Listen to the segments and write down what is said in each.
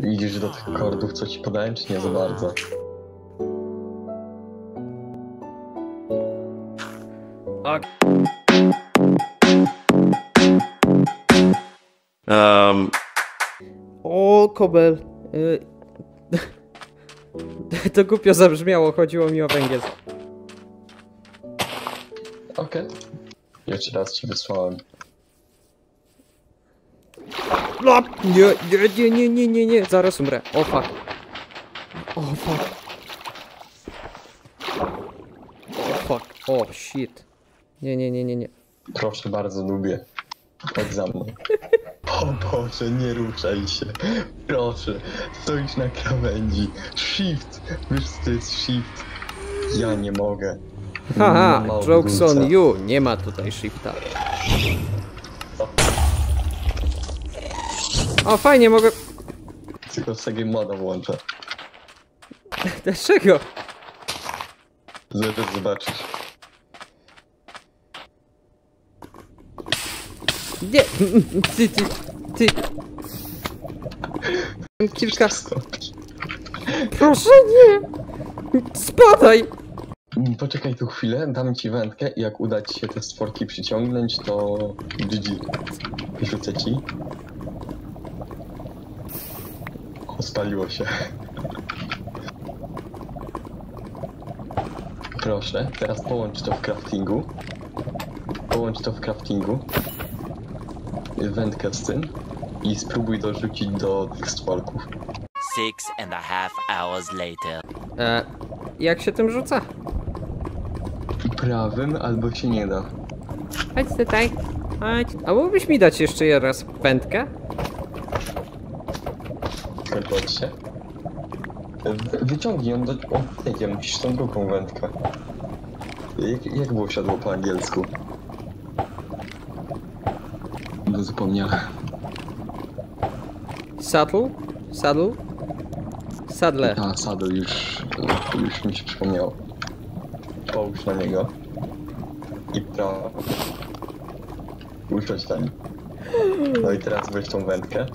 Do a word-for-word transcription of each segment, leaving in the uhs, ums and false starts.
Idziesz do tych kordów, co ci podałem, czy nie za bardzo? Ok. Um. O, kobel. Y to głupio zabrzmiało, chodziło mi o węgiel. Okej. Okay. Jeszcze raz ci wysłałem. No, nie, nie, nie, nie, nie, nie, zaraz umrę. O fuck. O fuck. O fuck. O shit. Nie, nie, nie, nie, nie. Proszę bardzo, lubię. Chodź za mną. O Boże, nie ruszaj się. Proszę, stoisz na krawędzi. Shift. Wiesz co to jest shift? Ja nie mogę. Haha, Mała jokes on obróbca. you. Nie ma tutaj shifta. O, fajnie, mogę... Tylko z takiej moda włączę. Dlaczego? Zaraz zobaczysz. Nie, ty, ty, ty. Kilka... Proszę nie! Spadaj! Poczekaj tu chwilę, dam ci wędkę i jak uda ci się te stworki przyciągnąć, to G G. Rzucę ci. O, spaliło się. Proszę, teraz połącz to w craftingu. Połącz to w craftingu. Wędkę z tym. I spróbuj dorzucić do tych stworków. Six and a half hours later. E, jak się tym rzuca? Prawym albo się nie da. Chodź tutaj. Chodź. A mógłbyś mi dać jeszcze raz wędkę? Zgadza się. Wy- Wyciągnij ją do... O, nie wiem, musisz tą drugą wędkę. Jak, jak było siadło po angielsku? No zapomniałem. Saddle? Saddle? Saddle. A, saddle już... już mi się przypomniało. Połóż na niego. I prawo. Usiądź tam. No i teraz weź tą wędkę.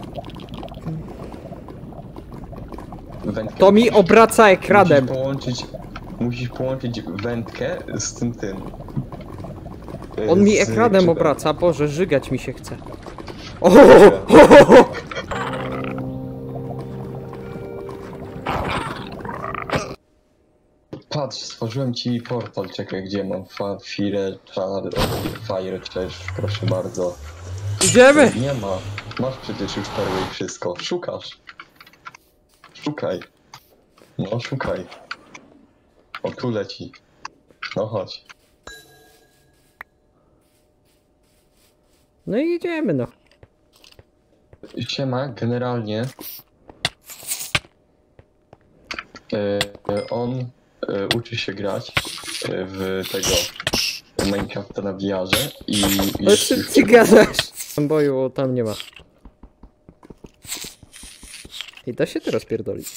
Wędkę To mi musisz- obraca ekranem. Musisz połączyć... Musisz połączyć wędkę z tym tym. On mi Z ekranem grzybem. obraca. Boże, żygać mi się chce. O! Patrz, stworzyłem ci portal, czekaj, gdzie mam fa, fire, czar, fire, też, proszę bardzo. Idziemy! Nie ma, masz przecież już perły i wszystko, szukasz. Szukaj. No, szukaj. O, tu leci. No, chodź. No i idziemy, no. Siema, generalnie... E, e, on e, uczy się grać e, w tego Minecrafta na V R-ze i... i Ale ty, ty gadasz? Tam boju tam nie ma. I da się teraz pierdolić.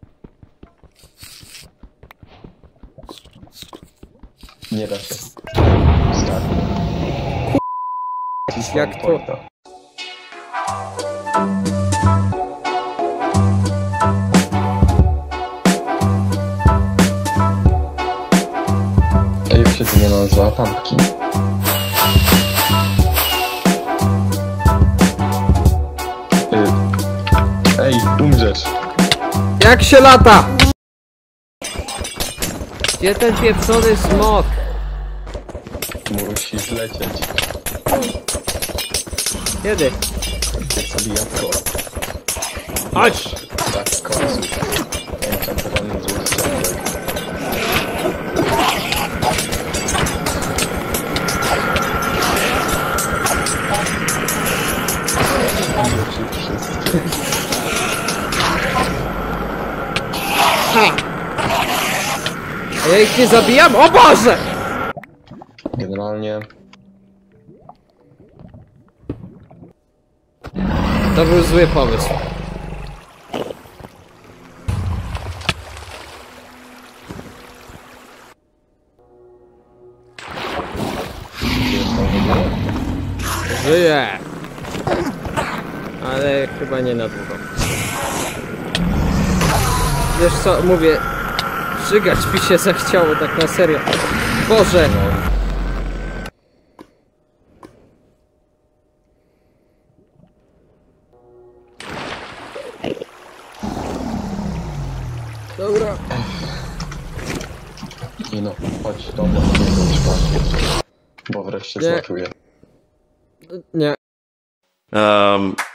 Nie da się. Start. Jak to? Porta. A jak się to nie nazywa? Pumpkin. Y, Ej, umrzesz. Jak się lata? Gdzie ten pieprzony smok? Musisz lecieć. Kiedy? Jak sobie jabłko. Chodź! Tak, w końcu. Enchantowany złoty strzałek. Wszystkie. A ja ich nie zabijam? O Boże! Generalnie To był zły pomysł. Żyję! Ale chyba nie na długo. Wiesz co, mówię, żygać mi się zachciało tak na serio. Boże! Dobra. I no, chodź do mnie, nie spać. Bo wreszcie Nie. zlakuję. Nie. Um,